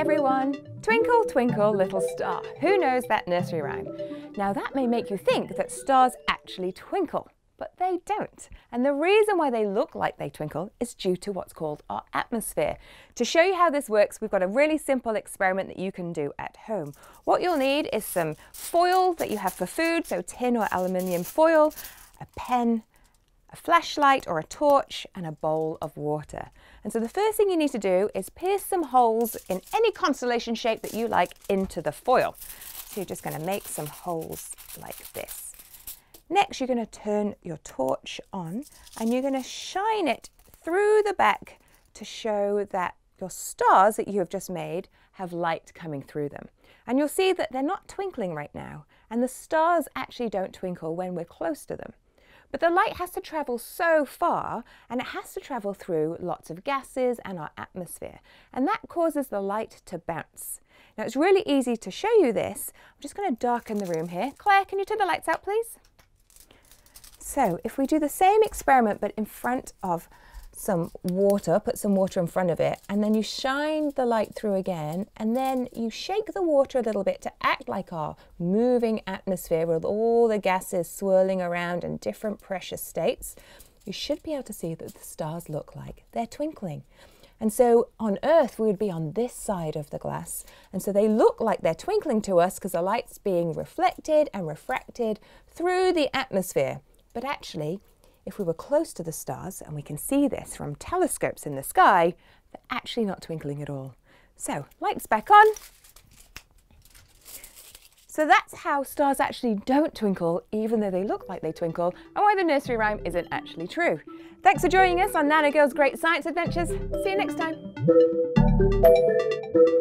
everyone! Twinkle, twinkle, little star. Who knows that nursery rhyme? Now that may make you think that stars actually twinkle, but they don't. And the reason why they look like they twinkle is due to what's called our atmosphere. To show you how this works, we've got a really simple experiment that you can do at home. What you'll need is some foil that you have for food, so tin or aluminium foil, a pen, a flashlight or a torch, and a bowl of water. And so the first thing you need to do is pierce some holes in any constellation shape that you like into the foil. So you're just going to make some holes like this. Next, you're going to turn your torch on and you're going to shine it through the back to show that your stars that you have just made have light coming through them. And you'll see that they're not twinkling right now, and the stars actually don't twinkle when we're close to them. But the light has to travel so far, and it has to travel through lots of gases and our atmosphere, and that causes the light to bounce. Now it's really easy to show you this. I'm just going to darken the room here. Claire, can you turn the lights out, please? So if we do the same experiment but in front of some water, put some water in front of it, and then you shine the light through again, and then you shake the water a little bit to act like our moving atmosphere with all the gases swirling around in different pressure states, you should be able to see that the stars look like they're twinkling. And so on Earth, we would be on this side of the glass, and so they look like they're twinkling to us because the light's being reflected and refracted through the atmosphere. But actually, if we were close to the stars, and we can see this from telescopes in the sky, they're actually not twinkling at all. So, lights back on. So that's how stars actually don't twinkle, even though they look like they twinkle, and why the nursery rhyme isn't actually true. Thanks for joining us on Nanogirl's Great Science Adventures. See you next time.